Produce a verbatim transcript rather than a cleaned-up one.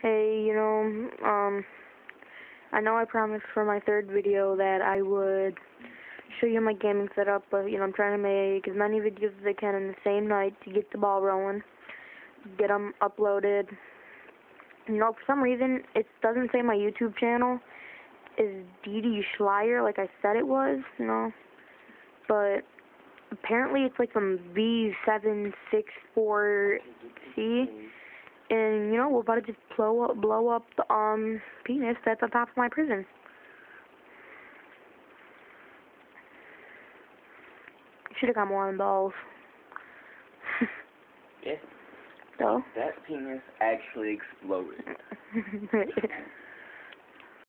Hey, you know, um, I know I promised for my third video that I would show you my gaming setup, but, you know, I'm trying to make as many videos as I can in the same night to get the ball rolling, get them uploaded. You know, for some reason, it doesn't say my YouTube channel is D D Schleier like I said it was, you know, but apparently it's like some V seven six four C. And, you know, we're about to just blow up, blow up the um, penis that's on top of my prison. Should have got more on balls. Yeah. So? That penis actually exploded.